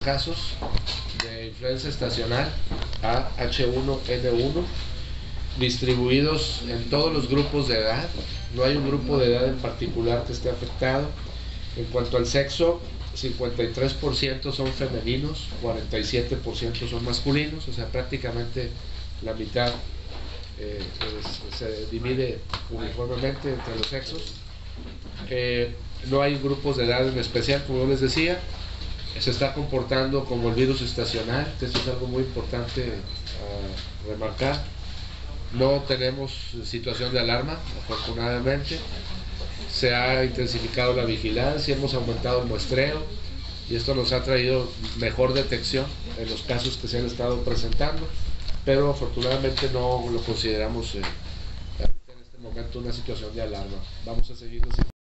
casos de influenza estacional H1N1 distribuidos en todos los grupos de edad. No hay un grupo de edad en particular que esté afectado. En cuanto al sexo, 53% son femeninos, 47% son masculinos, o sea, prácticamente la mitad se divide uniformemente entre los sexos. No hay grupos de edad en especial, como yo les decía. Se está comportando como el virus estacional, que esto es algo muy importante a remarcar. No tenemos situación de alarma, afortunadamente. Se ha intensificado la vigilancia, hemos aumentado el muestreo y esto nos ha traído mejor detección en los casos que se han estado presentando, pero afortunadamente no lo consideramos en este momento una situación de alarma. Vamos a seguir